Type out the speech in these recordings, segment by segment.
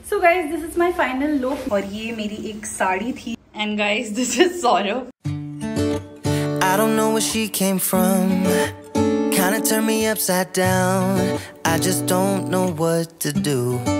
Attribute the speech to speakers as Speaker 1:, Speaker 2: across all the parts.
Speaker 1: So guys this is my final look और ये मेरी एक साड़ी थी। And guys this is Saurabh.
Speaker 2: I don't know where she came from. Kinda turned me upside down. I just don't know what to do.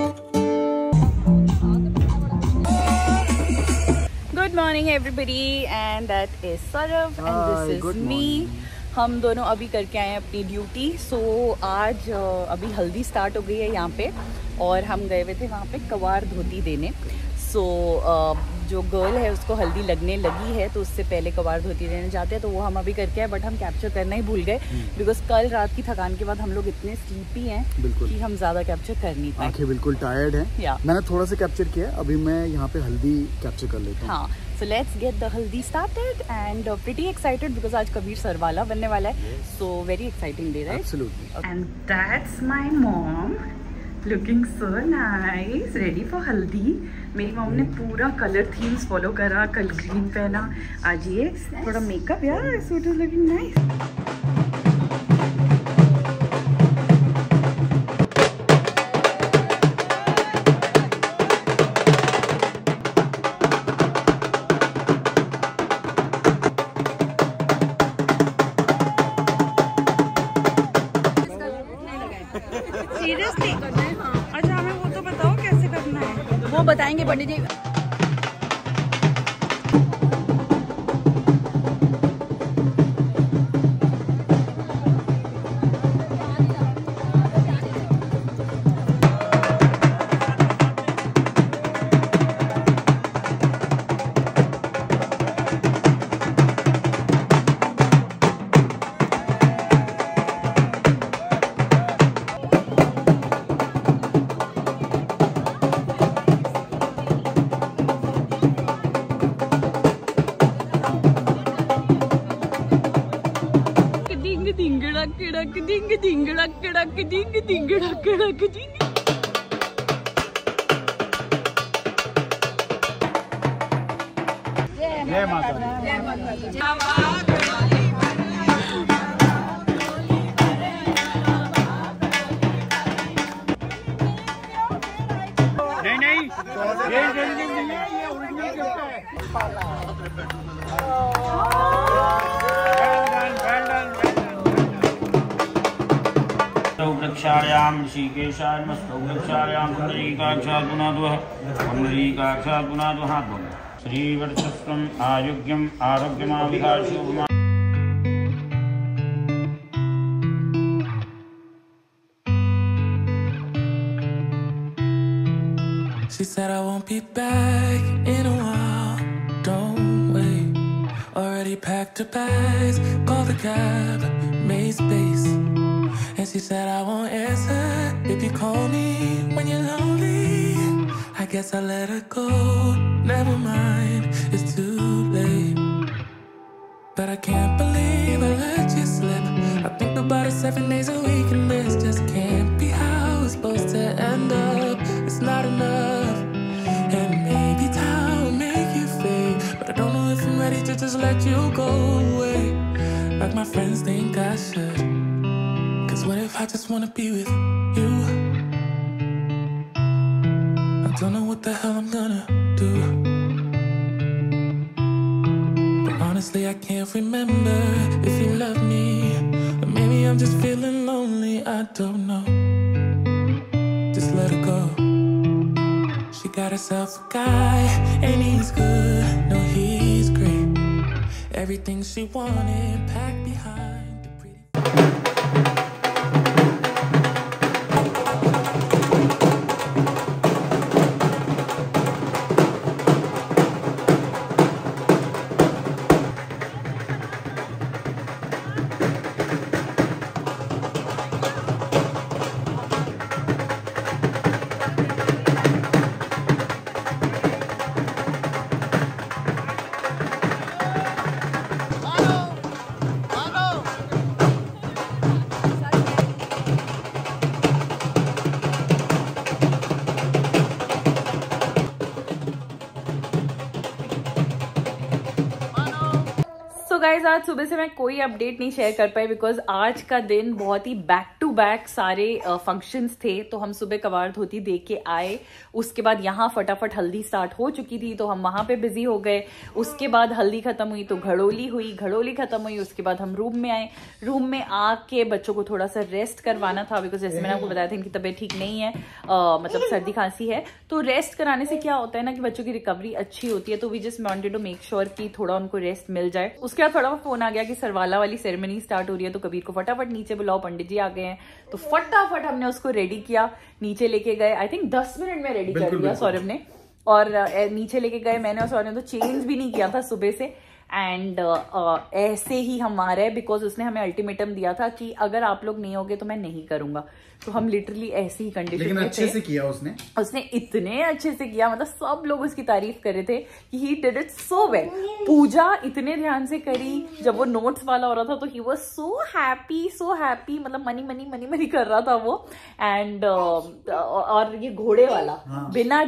Speaker 1: Good morning everybody and that is Saurav and this is me. हम दोनों अभी करके आए हैं अपनी duty. सो आज अभी हल्दी स्टार्ट हो गई है यहाँ पे और हम गए हुए थे वहाँ पे कवार धोती देने। सो जो गर्ल है उसको हल्दी लगने लगी है तो उससे पहले कवार धोती देने जाते हैं, तो वो हम अभी करके आए। बट हम कैप्चर करना ही भूल गए बिकॉज कल रात की थकान के बाद हम लोग इतने स्लीपी हैं कि हम ज़्यादा कैप्चर कर नहीं पाए।
Speaker 3: आंखें बिल्कुल टायर्ड हैं। मैंने थोड़ा सा कैप्चर किया, अभी मैं यहाँ पे हल्दी कैप्चर कर लेता हूँ।
Speaker 1: हाँ, so let's get the haldi started and pretty excited because आज कबीर सरवाला बनने वाला है। So very exciting day, right?
Speaker 3: Absolutely.
Speaker 1: And that's my mom looking so nice, ready for haldi. मेरी मॉम ने पूरा कलर थीम्स फॉलो करा, कल ग्रीन पहना, आज ये थोड़ा मेकअप। यार suit is looking nice. Seriously करना है? हाँ। अच्छा हमें वो तो बताओ कैसे करना है। वो बताएंगे पंडित जी।
Speaker 3: जय माता दी।
Speaker 4: वृक्षायां ऋषिकेशाय नमस्तौ वृक्षायां पुंडरीकाक्षात् पुनाद्वः पुंडरीकाक्षात् पुनाद्वः श्रीवर्चस्वम् आयुग्यम् आरोग्यमाविहाशोभमा।
Speaker 2: She said I won't be back in a while. Don't wait. Already packed her bags, called a cab, made space. And she said I won't answer if you call me when you're lonely. I guess I let her go. Never mind, it's too late. But I can't believe I let you slip. I think about it 7 days a week and this just can't be how it's supposed to end up. It's not enough. And maybe time will make you fade, but I don't know if I'm ready to just let you go away like my friends think I should. Cause what if I just wanna be with you? I don't know what the hell I'm gonna do, but honestly I can't remember if you love me, or maybe I'm just feeling lonely. I don't know. Just let her go. She got herself a guy and he's good. No, he's great. Everything she wanted packed behind the pretty.
Speaker 1: So guys आज सुबह से मैं कोई update नहीं share कर पाई because आज का दिन बहुत ही बैक टू बैक सारे फंक्शंस थे। तो हम सुबह कवार धोती देख के आए, उसके बाद यहाँ फटाफट हल्दी स्टार्ट हो चुकी थी तो हम वहां पे बिजी हो गए। उसके बाद हल्दी खत्म हुई तो घड़ोली हुई, घड़ोली खत्म हुई उसके बाद हम रूम में आए। रूम में आके बच्चों को थोड़ा सा रेस्ट करवाना था बिकॉज जैसे मैंने आपको बताया था इनकी तबीयत ठीक नहीं है, मतलब सर्दी खांसी है। तो रेस्ट कराने से क्या होता है ना कि बच्चों की रिकवरी अच्छी होती है। तो we just wanted to make sure कि थोड़ा उनको रेस्ट मिल जाए। उसके बाद थोड़ा फोन आ गया कि सरवाला वाली सेरेमनी स्टार्ट हो रही है तो कबीर को फटाफट नीचे बुलाओ, पंडित जी आ गए हैं। तो फटाफट हमने उसको रेडी किया, नीचे लेके गए। आई थिंक 10 मिनट में रेडी कर दिया सौरभ ने, और नीचे लेके गए। मैंने और सौरभ ने तो चेंज भी नहीं किया था सुबह से। एंड ऐसे ही हम आ रहे हैं बिकॉज उसने हमें अल्टीमेटम दिया था कि अगर आप लोग नहीं होगे तो मैं नहीं करूंगा। तो हम लिटरली ऐसी ही कंडीशन में थे।
Speaker 3: अच्छे से किया उसने
Speaker 1: इतने अच्छे से किया, मतलब सब लोग उसकी तारीफ कर रहे थे कि he did it so well. पूजा इतने ध्यान से करी, जब वो नोट्स वाला हो रहा था तो ही वाज सो हैप्पी, मतलब मनी मनी मनी मनी कर रहा था वो। एंड और ये घोड़े वाला बिना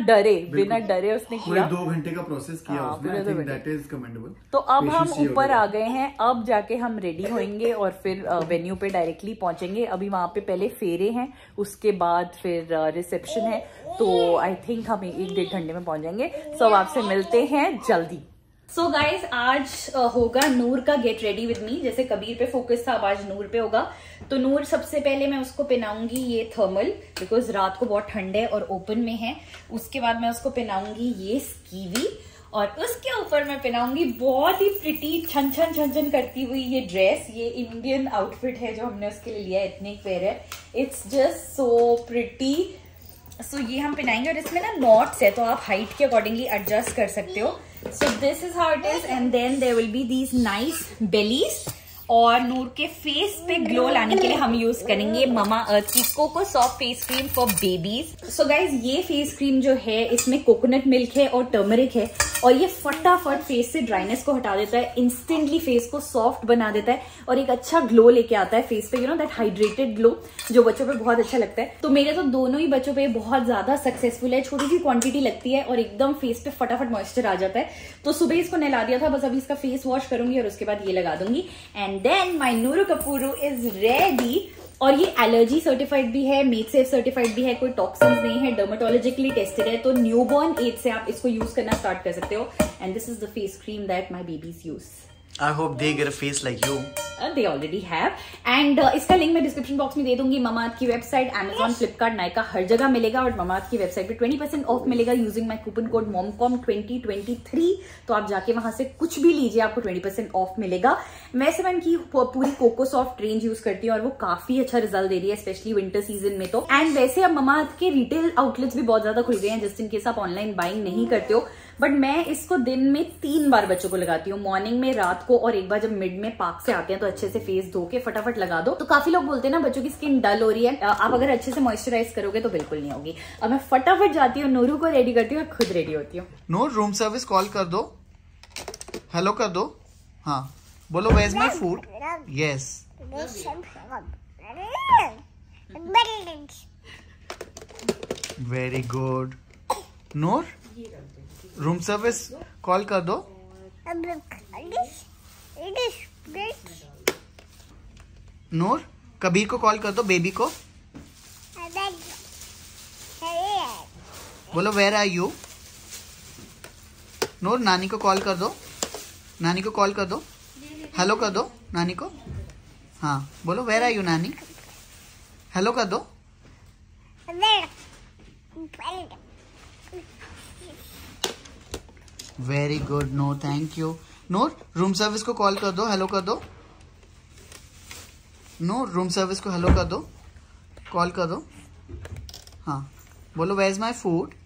Speaker 1: डरे उसने किया।
Speaker 3: 2 घंटे का प्रोसेस किया उसने। That is commendable.
Speaker 1: तो अब हम ऊपर आ गए हैं, अब जाके हम रेडी होंगे और फिर वेन्यू पे डायरेक्टली पहुंचेंगे। अभी वहां पे पहले फेरे हैं, उसके बाद फिर रिसेप्शन है। तो आई थिंक हम 1-1.5 घंटे में पहुंच जाएंगे। सब आपसे मिलते हैं जल्दी। सो गाइज आज होगा नूर का गेट रेडी विद मी। जैसे कबीर पे फोकस था, अब आज नूर पे होगा। तो नूर सबसे पहले मैं उसको पहनाऊंगी ये थर्मल बिकॉज रात को बहुत ठंड है और ओपन में है। उसके बाद मैं उसको पहनाऊंगी ये स्कीवी और उसके ऊपर मैं पहनाऊंगी बहुत ही प्रिटी छन छन करती हुई ये ड्रेस। ये इंडियन आउटफिट है जो हमने उसके लिए लिया है, एथनिक वेयर है। It's just so pretty. So ये हम पहनाएंगे और इसमें ना नॉट्स है तो आप हाइट के अकॉर्डिंगली एडजस्ट कर सकते हो। So this is how it is and then there will be these nice bellies. और नूर के फेस पे ग्लो लाने के लिए हम यूज करेंगे ममा अर्थ की coco soft face cream for babies. So guys ये फेस क्रीम जो है इसमें कोकोनट मिल्क है और टर्मरिक है और ये फटाफट फेस से ड्राइनेस को हटा देता है, इंस्टेंटली फेस को सॉफ्ट बना देता है और एक अच्छा ग्लो लेके आता है फेस पे। You know that hydrated glow जो बच्चों पे बहुत अच्छा लगता है। तो मेरे तो दोनों ही बच्चों पे बहुत ज्यादा सक्सेसफुल है। छोटी सी क्वांटिटी लगती है और एकदम फेस पे फटाफट मॉइस्चर आ जाता है। तो सुबह इसको नहला दिया था, बस अभी इसका फेस वॉश करूंगी और उसके बाद ये लगा दूंगी। And then my Nooru Kapooru is ready. और ये एलर्जी सर्टिफाइड भी है, मेड सेफ सर्टिफाइड भी है, कोई टॉक्सिन्स नहीं है, डर्मेटोलॉजिकली टेस्टेड है। तो न्यूबॉर्न एज से आप इसको यूज करना स्टार्ट कर सकते हो। And this is the face cream that my babies use.
Speaker 3: I hope they get a face like you.
Speaker 1: They already have. And इसका लिंक मैं डिस्क्रिप्शन बॉक्स में दे दूंगी। ममाअर्थ की वेबसाइट, Amazon, फ्लिपकार्ट, नायका हर जगह मिलेगा। और ममाअर्थ की वेबसाइट पे 20% ऑफ मिलेगा using my coupon code momcom2023। तो आप जाके वहां से कुछ भी लीजिए, आपको 20% ऑफ मिलेगा। मैं 7 की पूरी कोको सॉफ्ट रेंज यूज करती हूँ और वो काफी अच्छा रिजल्ट दे रही है, स्पेशली विंटर सीजन में। तो एंड वैसे अब ममाअर्थ के रिटेल आउटलेट्स भी बहुत ज्यादा खुल गए हैं जस्ट इन केस आप ऑनलाइन बाइंग नहीं करते हो। बट मैं इसको दिन में 3 बार बच्चों को लगाती हूँ, मॉर्निंग में, रात को और एक बार जब मिड में पार्क से आते हैं तो अच्छे से फेस धो के फटाफट लगा दो। तो काफी लोग बोलते हैं ना बच्चों की स्किन डल हो रही है, आप अगर अच्छे से मॉइस्चराइज करोगे तो बिल्कुल नहीं होगी। अब मैं फटाफट जाती हूँ, नूरू को रेडी करती हूँ और खुद रेडी होती हूँ।
Speaker 3: नूर रूम सर्विस कॉल कर दो, हेलो कर दो। हाँ बोलो where is my food. Yes very good. Noor room service call कर दो। नूर कबीर को कॉल कर दो, बेबी को। बोलो वेयर आर यू। नूर नानी को कॉल कर दो, नानी को कॉल कर दो, हेलो कर दो नानी को। हाँ बोलो वेयर आर यू नानी, हेलो कर दो। Very good no thank you. Noor room service को कॉल कर दो, हेलो कर दो। नूर रूम सर्विस को हेलो कर दो, कॉल कर दो। हाँ बोलो वेयर इज माय फूड।